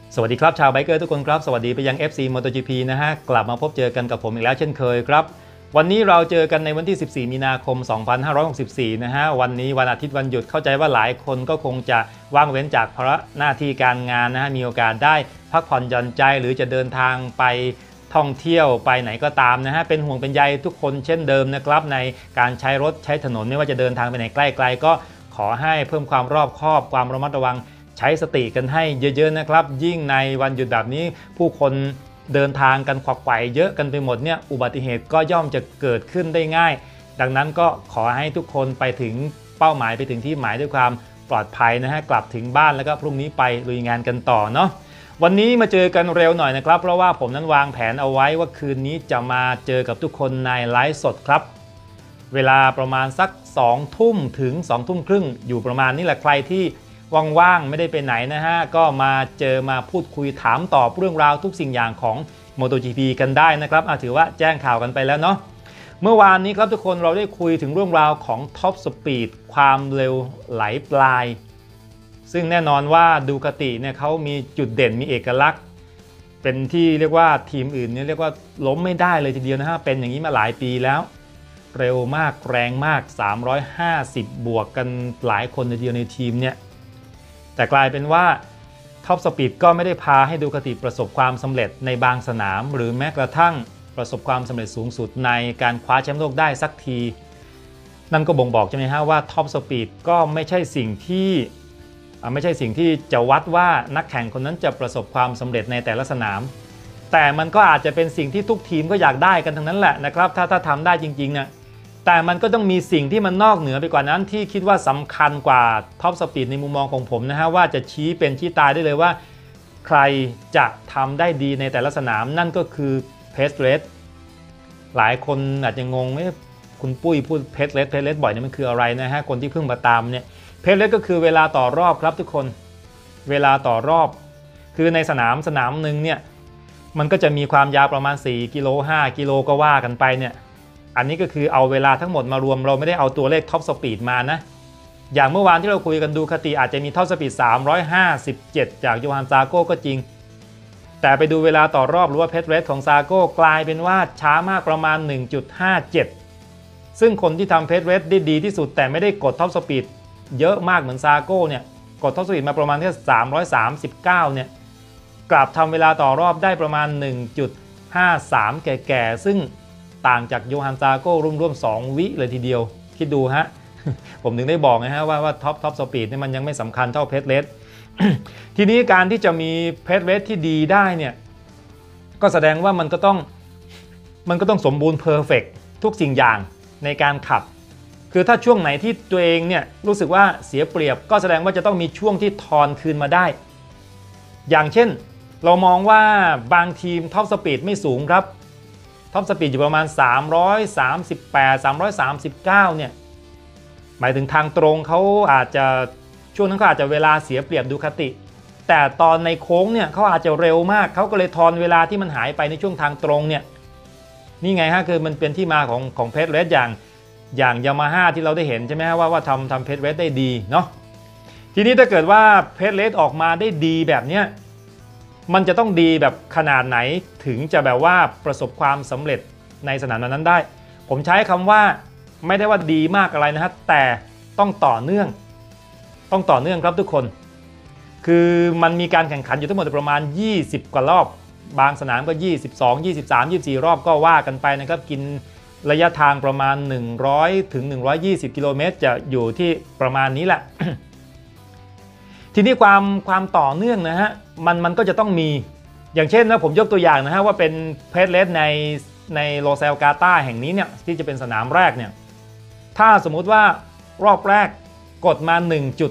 สวัสดีครับชาวไบเกอร์ทุกคนครับสวัสดีไปยัง FC MotoGP นะฮะกลับมาพบเจอกันกับผมอีกแล้วเช่นเคยครับวันนี้เราเจอกันในวันที่ 14 มีนาคม 2564 นะฮะวันนี้วันอาทิตย์วันหยุดเข้าใจว่าหลายคนก็คงจะว่างเว้นจากภาระหน้าที่การงานนะฮะมีโอกาสได้พักผ่อนหย่อนใจหรือจะเดินทางไปท่องเที่ยวไปไหนก็ตามนะฮะเป็นห่วงเป็นใยทุกคนเช่นเดิมนะครับในการใช้รถใช้ถนนไม่ว่าจะเดินทางไปไหนใกล้ๆก็ขอให้เพิ่มความรอบคอบความระมัดระวังใช้สติกันให้เยอะๆนะครับยิ่งในวันหยุดแบบนี้ผู้คนเดินทางกันขวักไขว่เยอะกันไปหมดเนี่ยอุบัติเหตุก็ย่อมจะเกิดขึ้นได้ง่ายดังนั้นก็ขอให้ทุกคนไปถึงเป้าหมายไปถึงที่หมายด้วยความปลอดภัยนะฮะกลับถึงบ้านแล้วก็พรุ่งนี้ไปลุยงานกันต่อเนาะวันนี้มาเจอกันเร็วหน่อยนะครับเพราะว่าผมนั้นวางแผนเอาไว้ว่าคืนนี้จะมาเจอกับทุกคนในไลฟ์สดครับเวลาประมาณสัก2 ทุ่มถึง2 ทุ่มครึ่งอยู่ประมาณนี้แหละใครที่ว่างๆไม่ได้ไปไหนนะฮะก็มาเจอมาพูดคุยถามตอบเรื่องราวทุกสิ่งอย่างของ MotoGP กันได้นะครับถือว่าแจ้งข่าวกันไปแล้วเนาะเมื่อวานนี้ครับทุกคนเราได้คุยถึงเรื่องราวของ Top Speed ความเร็วไหลปลายซึ่งแน่นอนว่าดูคาติเนี่ยเขามีจุดเด่นมีเอกลักษณ์เป็นที่เรียกว่าทีมอื่นเนี่ยเรียกว่าล้มไม่ได้เลยทีเดียวนะฮะเป็นอย่างนี้มาหลายปีแล้วเร็วมากแรงมาก350บวกกันหลายคนทีเดียวในทีมเนี่ยแต่กลายเป็นว่าท็อปสปีดก็ไม่ได้พาให้ดูคาติประสบความสำเร็จในบางสนามหรือแม้กระทั่งประสบความสำเร็จสูงสุดในการคว้าแชมป์โลกได้สักทีนั่นก็บ่งบอกใช่ไหมฮะว่าท็อปสปีดก็ไม่ใช่สิ่งที่จะวัดว่านักแข่งคนนั้นจะประสบความสำเร็จในแต่ละสนามแต่มันก็อาจจะเป็นสิ่งที่ทุกทีมก็อยากได้กันทั้งนั้นแหละนะครับถ้าทำได้จริงๆนะแต่มันก็ต้องมีสิ่งที่มันนอกเหนือไปกว่านั้นที่คิดว่าสำคัญกว่าท็อปสปีดในมุมมองของผมนะฮะว่าจะชี้เป็นชี้ตายได้เลยว่าใครจะทำได้ดีในแต่ละสนามนั่นก็คือเพสเรสหลายคนอาจจะงงคุณปุ้ยพูดเพสเรสบ่อยนี่มันคืออะไรนะฮะคนที่เพิ่งมาตามเนี่ยเพสเรสก็คือเวลาต่อรอบครับทุกคนเวลาต่อรอบคือในสนามหนึ่งเนี่ยมันก็จะมีความยาวประมาณ4กิโล5กิโลก็ว่ากันไปเนี่ยอันนี้ก็คือเอาเวลาทั้งหมดมารวมเราไม่ได้เอาตัวเลขท็อปสปีดมานะอย่างเมื่อวานที่เราคุยกันดูคติอาจจะมีท็อปสปีด357จากโยฮันซาโก้ก็จริงแต่ไปดูเวลาต่อรอบหรือว่าเพสเรสของซาโก้กลายเป็นว่าช้ามากประมาณ 1.57 ซึ่งคนที่ทำเพสเรสได้ดีที่สุดแต่ไม่ได้กดท็อปสปีดเยอะมากเหมือนซาโก้เนี่ยกดท็อปสปีดมาประมาณแค่339เนี่ยกลับทำเวลาต่อรอบได้ประมาณ 1.53 แก่ๆซึ่งต่างจากโยฮันซาโก้ร่วม2 วิเลยทีเดียวคิดดูฮะ ผมถึงได้บอกนะฮะว่าท็อปสปีดเนี่ยมันยังไม่สำคัญเท่าเพสเรส ทีนี้การที่จะมีเพสเรสที่ดีได้เนี่ยก็แสดงว่ามันก็ต้องสมบูรณ์เพอร์เฟกต์ทุกสิ่งอย่างในการขับคือถ้าช่วงไหนที่ตัวเองเนี่ยรู้สึกว่าเสียเปรียบก็แสดงว่าจะต้องมีช่วงที่ทอนคืนมาได้อย่างเช่นเรามองว่าบางทีมท็อปสปีดไม่สูงครับท็อปสปีดอยู่ประมาณ338 339เนี่ยหมายถึงทางตรงเขาอาจจะช่วงนั้นเขาอาจจะเวลาเสียเปรียบดูคติแต่ตอนในโค้งเนี่ยเขาอาจจะเร็วมากเขาก็เลยทอนเวลาที่มันหายไปในช่วงทางตรงเนี่ยนี่ไงฮะคือมันเป็นที่มาของเพสเรสอย่างยามาฮ่าที่เราได้เห็นใช่ไหมว่าทำเพสเรสได้ดีเนาะทีนี้ถ้าเกิดว่าเพสเรสออกมาได้ดีแบบเนี้ยมันจะต้องดีแบบขนาดไหนถึงจะแบบว่าประสบความสำเร็จในสนามนั้นได้ผมใช้คำว่าไม่ได้ว่าดีมากอะไรนะฮะแต่ต้องต่อเนื่องครับทุกคนคือมันมีการแข่งขันอยู่ทั้งหมดประมาณ20 กว่ารอบบางสนามก็22 23 24 รอบก็ว่ากันไปนะครับกินระยะทางประมาณ100 ถึง 120 กิโลเมตรจะอยู่ที่ประมาณนี้แหละ ทีนี้ความต่อเนื่องนะฮะมันก็จะต้องมีอย่างเช่นนะผมยกตัวอย่างนะฮะว่าเป็นเพสเรสในโรเซลกาตาแห่งนี้เนี่ยที่จะเป็นสนามแรกเนี่ยถ้าสมมุติว่ารอบแรกกดมา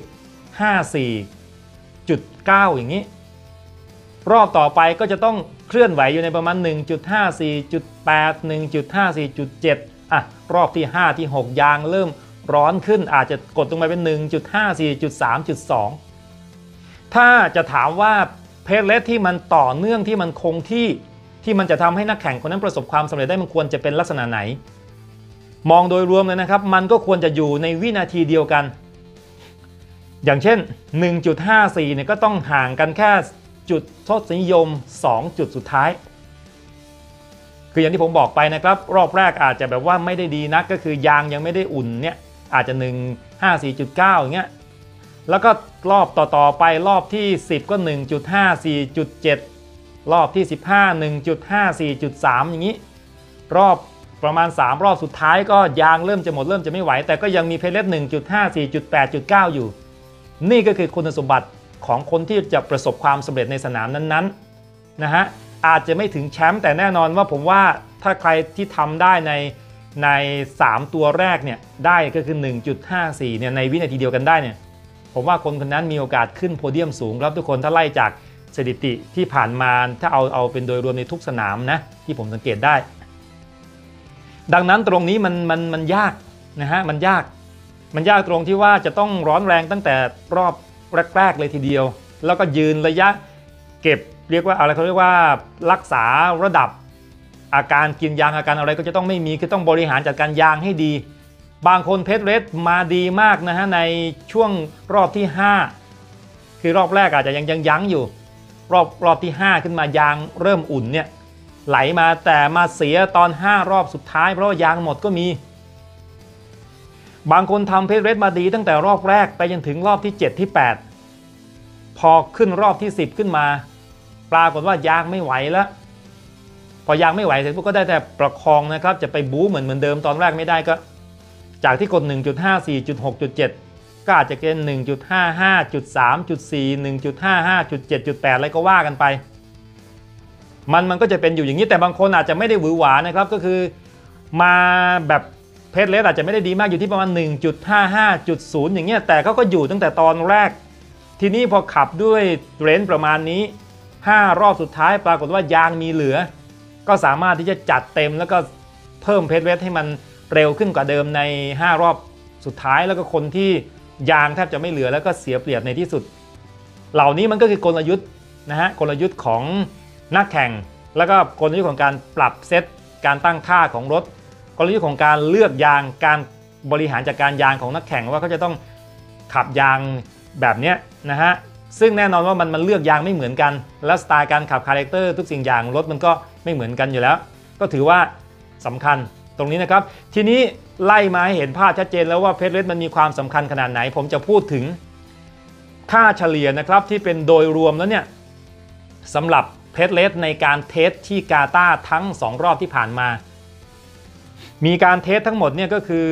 1.54.9 อย่างนี้รอบต่อไปก็จะต้องเคลื่อนไหวอยู่ในประมาณ 1.54.8 1.54.7 รอบที่5ที่6ยางเริ่มร้อนขึ้นอาจจะกดลงไปเป็น 1.54.3.2 ถ้าจะถามว่าเพสเรสที่มันต่อเนื่องที่มันคงที่มันจะทำให้นักแข่งคนนั้นประสบความสำเร็จได้มันควรจะเป็นลักษณะไหนมองโดยรวมเลยนะครับมันก็ควรจะอยู่ในวินาทีเดียวกัน อย่างเช่น 1.54 เนี่ยก็ต้องห่างกันแค่จุดทศนิยม2จุดสุดท้ายคืออย่างที่ผมบอกไปนะครับรอบแรกอาจจะแบบว่าไม่ได้ดีนักก็คือยางยังไม่ได้อุ่นเนี่ยอาจจะ 154.9 อย่างเงี้ยแล้วก็รอบต่อไปรอบที่10ก็ 1.54.7 รอบที่15 1.54.3 อย่างนี้รอบประมาณ3รอบสุดท้ายก็ยางเริ่มจะหมดเริ่มจะไม่ไหวแต่ก็ยังมีเพลเลต 1.54.8.9 อยู่นี่ก็คือคุณสมบัติของคนที่จะประสบความสำเร็จในสนามนั้นๆนะฮะอาจจะไม่ถึงแชมป์แต่แน่นอนว่าผมว่าถ้าใครที่ทำได้ใน3ตัวแรกเนี่ยได้ก็คือ 1.54 เนี่ยในวินาทีเดียวกันได้เนี่ยผมว่าคนคนนั้นมีโอกาสขึ้นโพเดียมสูงครับทุกคนถ้าไล่จากสถิติที่ผ่านมาถ้าเอาเป็นโดยรวมในทุกสนามนะที่ผมสังเกตได้ดังนั้นตรงนี้มันยากนะฮะมันยากตรงที่ว่าจะต้องร้อนแรงตั้งแต่รอบแรกๆเลยทีเดียวแล้วก็ยืนระยะเก็บเรียกว่าอะไรเขาเรียกว่ารักษาระดับอาการกินยางอาการอะไรก็จะต้องไม่มีคือต้องบริหารจัดการยางให้ดีบางคนเพชรเรสมาดีมากนะฮะในช่วงรอบที่5คือรอบแรกอาจจะยังยั้งอยู่รอบที่5ขึ้นมายางเริ่มอุ่นเนี่ยไหลมาแต่มาเสียตอน5รอบสุดท้ายเพราะว่ายางหมดก็มีบางคนทำเพชรเรสมาดีตั้งแต่รอบแรกไปจนถึงรอบที่7ที่8พอขึ้นรอบที่10ขึ้นมาปรากฏว่ายางไม่ไหวแล้วพอยางไม่ไหวเสร็จพวกก็ได้แต่ประคองนะครับจะไปบู๊เหมือนเดิมตอนแรกไม่ได้ก็จากที่กด 1.54.6.7 ก็อาจจะเป็น 1.55.3.4 1.55.7.8 อะไรก็ว่ากันไปมันก็จะเป็นอยู่อย่างนี้แต่บางคนอาจจะไม่ได้หวือหวานะครับก็คือมาแบบเพชรเรสอาจจะไม่ได้ดีมากอยู่ที่ประมาณ 1.55.0 อย่างเงี้ยแต่เขาก็อยู่ตั้งแต่ตอนแรกทีนี้พอขับด้วยเรนจ์ประมาณนี้5รอบสุดท้ายปรากฏว่ายางมีเหลือก็สามารถที่จะจัดเต็มแล้วก็เพิ่มเพชรเรสให้มันเร็วขึ้นกว่าเดิมใน5รอบสุดท้ายแล้วก็คนที่ยางแทบจะไม่เหลือแล้วก็เสียเปรียบในที่สุดเหล่านี้มันก็คือกลยุทธ์นะฮะกลยุทธ์ของนักแข่งแล้วก็กลยุทธ์ของการปรับเซตการตั้งค่าของรถกลยุทธ์ของการเลือกยางการบริหารจัดการยางของนักแข่งว่าเขาจะต้องขับยางแบบนี้นะฮะซึ่งแน่นอนว่ามันเลือกยางไม่เหมือนกันและสไตล์การขับคาแรคเตอร์ทุกสิ่งอย่างรถมันก็ไม่เหมือนกันอยู่แล้วก็ถือว่าสำคัญตรงนี้นะครับทีนี้ไล่มาให้เห็นภาพชัดเจนแล้วว่าเพชรเรสมันมีความสำคัญขนาดไหนผมจะพูดถึงค่าเฉลี่ยนะครับที่เป็นโดยรวมแล้วเนี่ยสำหรับเพชรเรสในการเทสที่กาตาร์ทั้ง2รอบที่ผ่านมามีการเทสทั้งหมดเนี่ยก็คือ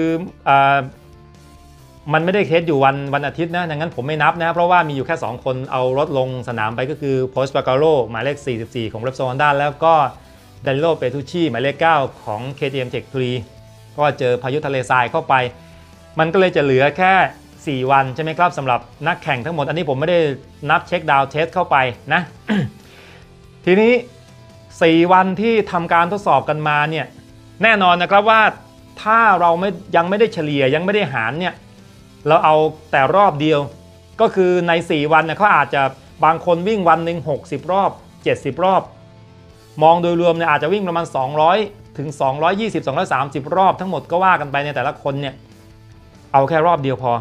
มันไม่ได้เทสอยู่วันอาทิตย์นะดังนั้นผมไม่นับนะเพราะว่ามีอยู่แค่2คนเอารถลงสนามไปก็คือโพสปาการโรหมายเลข44ของ Repsol Honda แล้วก็ดานิโลเปตูชีหมายเลข9ของ KTM Tech 3เพราะว่าเจอพายุทะเลทรายเข้าไปมันก็เลยจะเหลือแค่4วันใช่ไหมครับสำหรับนักแข่งทั้งหมดอันนี้ผมไม่ได้นับเช็คดาวน์เทสเข้าไปนะ ทีนี้4วันที่ทำการทดสอบกันมาเนี่ยแน่นอนนะครับว่าถ้าเรายังไม่ได้เฉลี่ยยังไม่ได้หารเนี่ยเราเอาแต่รอบเดียวก็คือใน4วันเนี่ยเขาอาจจะบางคนวิ่งวันหนึ่ง60รอบ70รอบมองโดยรวมเนี่ยอาจจะวิ่งประมาณ200ถึง220 230รอบทั้งหมดก็ว่ากันไปในแต่ละคนเนี่ยเอาแค่รอบเดียวพอ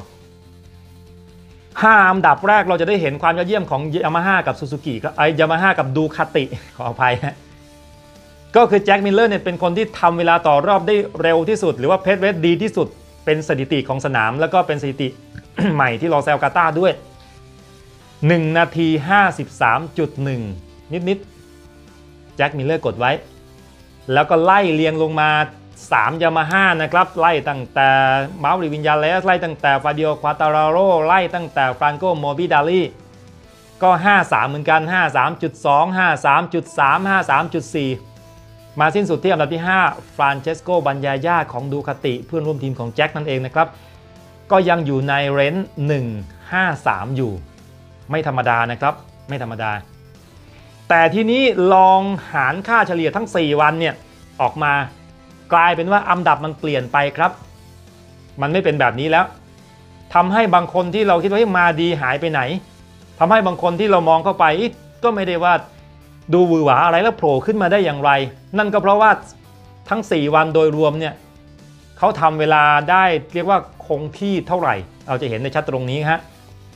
5อันดับแรกเราจะได้เห็นความยอดเยี่ยมของ Yamaha กับ Suzuki ก็Yamaha กับ Ducati ขออภัยฮะก็คือแจ็คมิลเลอร์เนี่ยเป็นคนที่ทำเวลาต่อรอบได้เร็วที่สุดหรือว่าเพชรเรสดีที่สุดเป็นสถิติของสนามแล้วก็เป็นสถิติ ใหม่ที่ลอแซลกาตาด้วย1 นาที 53.1 นิดแจ็คมิลเลอร์กดไว้แล้วก็ไล่เรียงลงมา3 Yamaha นะครับไล่ตั้งแต่มาร์ริวินยาเลสไล่ตั้งแต่ฟาบิโอควาตาราโรไล่ตั้งแต่ฟรานโกโมบิดาลีก็53เหมือนกัน 53.2 53.3 53.4 มาสิ้นสุดที่อันดับที่5ฟรานเชสโกบัญญาญาของดูคาติเพื่อนร่วมทีมของแจ็คนั่นเองนะครับก็ยังอยู่ในเรนจ์153อยู่ไม่ธรรมดานะครับไม่ธรรมดาแต่ทีนี้ลองหารค่าเฉลี่ยทั้ง4วันเนี่ยออกมากลายเป็นว่าอันดับมันเปลี่ยนไปครับมันไม่เป็นแบบนี้แล้วทำให้บางคนที่เราคิดว่ามาดีหายไปไหนทำให้บางคนที่เรามองเข้าไปก็ไม่ได้ว่าดูหวือหวาอะไรแล้วโผล่ขึ้นมาได้อย่างไรนั่นก็เพราะว่าทั้ง4วันโดยรวมเนี่ยเขาทำเวลาได้เรียกว่าคงที่เท่าไหร่เราจะเห็นในชัดตรงนี้ฮะ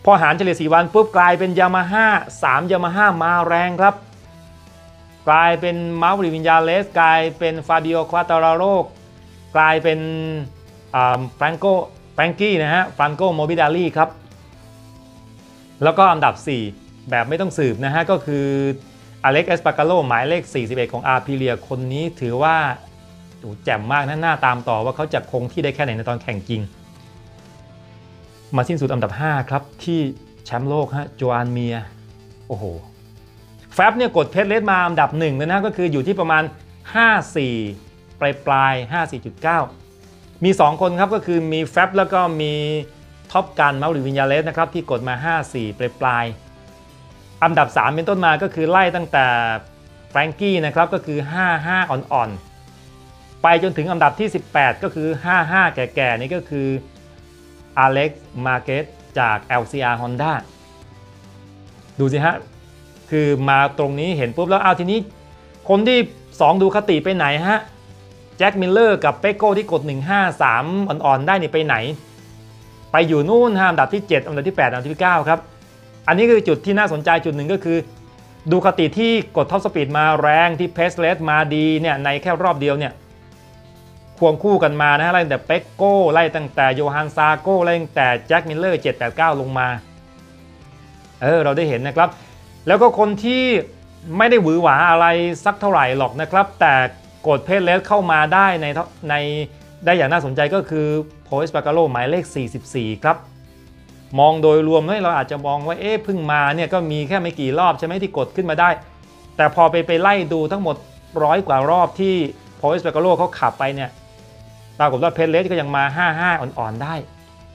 พอหารเฉลี่ย4วันปุ๊บกลายเป็นยามาฮ่า3ยามาฮ่ามาแรงครับกลายเป็นมาร์ควินยาเลสกลายเป็นฟาบิโอควาตาราโรกลายเป็นแฟรงกี้นะฮะฟรานโกโมบิดาลีครับแล้วก็อันดับ4แบบไม่ต้องสืบนะฮะก็คืออเล็กซ์ เอสปาการโลหมายเลข41ของอาร์พิเลียคนนี้ถือว่าแจ่มมากนะหน้าตามต่อว่าเขาจะคงที่ได้แค่ไหนในตอนแข่งจริงมาสิ้นสุดอันดับ5ครับที่แชมป์โลกฮะโจอานเมียโอ้โหแฟบเนี่ยกดเพชรเลสมาอันดับ1นะก็คืออยู่ที่ประมาณ54ปลาย 54.9 มี2คนครับก็คือมีแฟบแล้วก็มีท็อปกันมาริวินยาเลสนะครับที่กดมา54ปลายอันดับ3เป็นต้นมาก็คือไล่ตั้งแต่แฟรงกี้นะครับก็คือ55อ่อนๆไปจนถึงอันดับที่18ก็คือ55แก่ๆนี่ก็คืออเล็กซ์มาเกสจาก LCR Honda ดูสิฮะคือมาตรงนี้เห็นปุ๊บแล้วเอาทีนี้คนที่2ดูคติไปไหนฮะแจ็คมิลเลอร์กับเปโก้ที่กด153อ่อนๆได้นี่ไปไหนไปอยู่นู่นอันดับที่7อันดับที่8อันดับที่9ครับอันนี้คือจุดที่น่าสนใจจุดหนึ่งก็คือดูคติที่กดท็อปสปีดมาแรงที่เพสเลสมาดีเนี่ยในแค่รอบเดียวเนี่ยควงคู่กันมานะฮะไล่ตั้งแต่เปโก้ไล่ตั้งแต่โยฮันซาโก้ไล่ตั้งแต่แจ็คมิลเลอร์789ลงมาเราได้เห็นนะครับแล้วก็คนที่ไม่ได้หวือหวาอะไรสักเท่าไหร่หรอกนะครับแต่กดเพสเลสเข้ามาได้ในได้อย่างน่าสนใจก็คือโพเอสปาการโลหมายเลข44ครับมองโดยรวมเราอาจจะมองว่าเพิ่งมาเนี่ยก็มีแค่ไม่กี่รอบใช่ไหมที่กดขึ้นมาได้แต่พอไปไล่ดูทั้งหมด100 กว่ารอบที่โพเอสปาการโลเขาขับไปเนี่ยปรากฏว่าเพสเลสก็ยังมา55อ่อนๆได้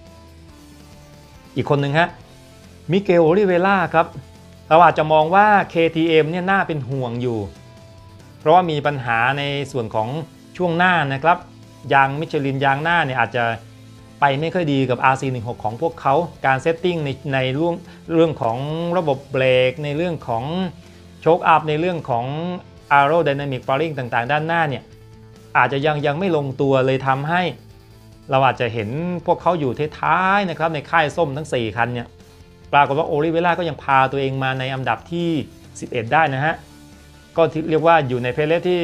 อีกคนหนึ่งฮะมิเกล โอลิเวล่าครับเราอาจจะมองว่า KTM เนี่ยน่าเป็นห่วงอยู่เพราะว่ามีปัญหาในส่วนของช่วงหน้านะครับยางมิชลินยางหน้าเนี่ยอาจจะไปไม่ค่อยดีกับ RC16 ของพวกเขาการเซตติ้งในเรื่องของระบบเบรกในเรื่องของโชคอัพในเรื่องของ Aerodynamic Fairing ต่างๆด้านหน้าเนี่ยอาจจะยังไม่ลงตัวเลยทำให้เราอาจจะเห็นพวกเขาอยู่ท้ายๆนะครับในค่ายส้มทั้ง4คันเนี่ยปรากฏว่าโอลิเวล่าก็ยังพาตัวเองมาในอันดับที่11ได้นะฮะก็เรียกว่าอยู่ในเพลเลสที่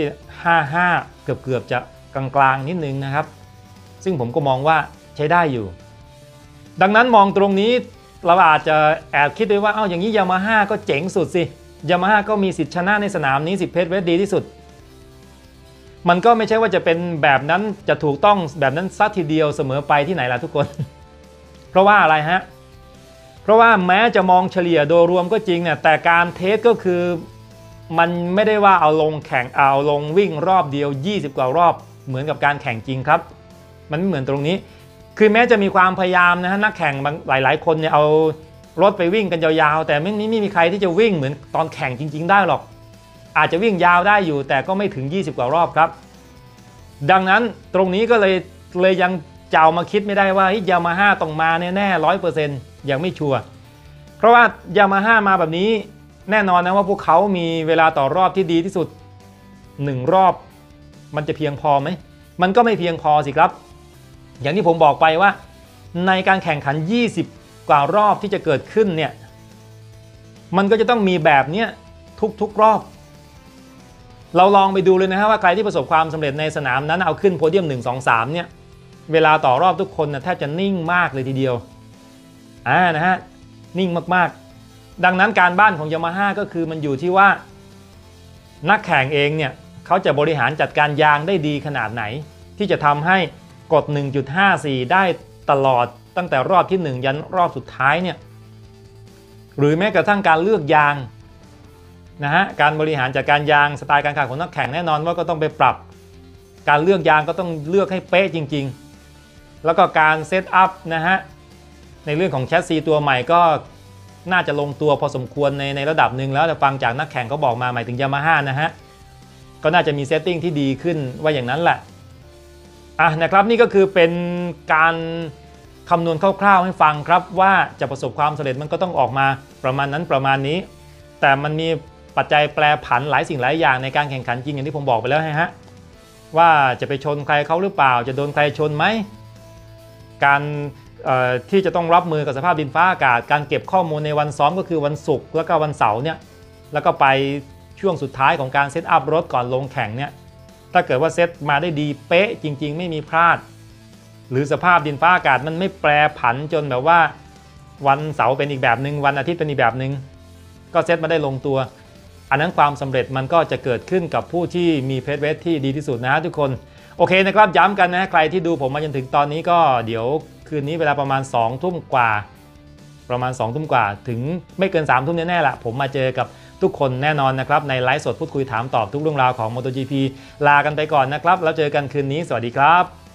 55เกือบจะกลางๆนิดนึงนะครับซึ่งผมก็มองว่าใช้ได้อยู่ดังนั้นมองตรงนี้เราอาจจะแอบคิดด้วยว่าอย่างนี้ยามาฮ่าก็เจ๋งสุดสิยามาฮ่าก็มีสิทธิชนะในสนามนี้10เพชรเวทดีที่สุดมันก็ไม่ใช่ว่าจะเป็นแบบนั้นจะถูกต้องแบบนั้นซะทีเดียวเสมอไปที่ไหนล่ะทุกคน เพราะว่าอะไรฮะเพราะว่าแม้จะมองเฉลี่ยโดยรวมก็จริงเนี่ยแต่การเทสก็คือมันไม่ได้ว่าเอาลงแข่งเอาลงวิ่งรอบเดียว20 กว่ารอบเหมือนกับการแข่งจริงครับมันไม่เหมือนตรงนี้คือแม้จะมีความพยายามนะฮะนักแข่งหลายๆคนเนี่ยเอารถไปวิ่งกันยาวๆแต่ไม่มีใครที่จะวิ่งเหมือนตอนแข่งจริงๆได้หรอกอาจจะวิ่งยาวได้อยู่แต่ก็ไม่ถึง20 กว่ารอบครับดังนั้นตรงนี้ก็เลยยังเจ้ามาคิดไม่ได้ว่ายามาฮ่าต้องมาแน่ๆ 100% ยังไม่ชัวร์เพราะว่ายามาฮ่ามาแบบนี้แน่นอนนะว่าพวกเขามีเวลาต่อรอบที่ดีที่สุด1รอบมันจะเพียงพอไหมมันก็ไม่เพียงพอสิครับอย่างที่ผมบอกไปว่าในการแข่งขัน20 กว่ารอบที่จะเกิดขึ้นเนี่ยมันก็จะต้องมีแบบนี้ทุกรอบเราลองไปดูเลยนะฮะว่าใครที่ประสบความสำเร็จในสนามนั้นเอาขึ้นโพเดียม1 2 3เนี่ยเวลาต่อรอบทุกคนนะแทบจะนิ่งมากเลยทีเดียวนะฮะนิ่งมากๆดังนั้นการบ้านของยามาฮ่าก็คือมันอยู่ที่ว่านักแข่งเองเนี่ยเขาจะบริหารจัดการยางได้ดีขนาดไหนที่จะทำให้กด 1.54 ได้ตลอดตั้งแต่รอบที่1ยันรอบสุดท้ายเนี่ยหรือแม้กระทั่งการเลือกยางนะฮะการบริหารจัดการยางสไตล์การแข่งของนักแข่งแน่นอนว่าก็ต้องไปปรับการเลือกยางก็ต้องเลือกให้เป๊ะจริงๆแล้วก็การเซตอัพนะฮะในเรื่องของแชสซีตัวใหม่ก็น่าจะลงตัวพอสมควรในระดับหนึ่งแล้วแต่ฟังจากนักแข่งเขาบอกมาหมายถึงยามาฮ่านะฮะก็น่าจะมีเซตติ้งที่ดีขึ้นว่าอย่างนั้นแหละนะครับนี่ก็คือเป็นการคำนวณคร่าวๆให้ฟังครับว่าจะประสบความสำเร็จมันก็ต้องออกมาประมาณนั้นประมาณนี้แต่มันมีปัจจัยแปรผันหลายสิ่งหลายอย่างในการแข่งขันจริงอย่างที่ผมบอกไปแล้วฮะว่าจะไปชนใครเขาหรือเปล่าจะโดนใครชนไหมการที่จะต้องรับมือกับสภาพดินฟ้าอากาศการเก็บข้อมูลในวันซ้อมก็คือวันศุกร์แล้วก็วันเสาร์เนี่ยแล้วก็ไปช่วงสุดท้ายของการเซตอัพรถก่อนลงแข่งเนี่ยถ้าเกิดว่าเซตมาได้ดีเป๊ะจริงๆไม่มีพลาดหรือสภาพดินฟ้าอากาศมันไม่แปรผันจนแบบว่าวันเสาร์เป็นอีกแบบหนึ่งวันอาทิตย์เป็นอีกแบบหนึ่งก็เซตมาได้ลงตัวอันนั้นความสำเร็จมันก็จะเกิดขึ้นกับผู้ที่มีเพจเวทที่ดีที่สุดนะทุกคนโอเคนะครับย้ำกันนะใครที่ดูผมมาจนถึงตอนนี้ก็เดี๋ยวคืนนี้เวลาประมาณ2 ทุ่มกว่าถึงไม่เกิน3 ทุ่มแน่ๆละผมมาเจอกับทุกคนแน่นอนนะครับในไลฟ์สดพูดคุยถามตอบทุกเรื่องราวของ MotoGP ลากันไปก่อนนะครับแล้วเจอกันคืนนี้สวัสดีครับ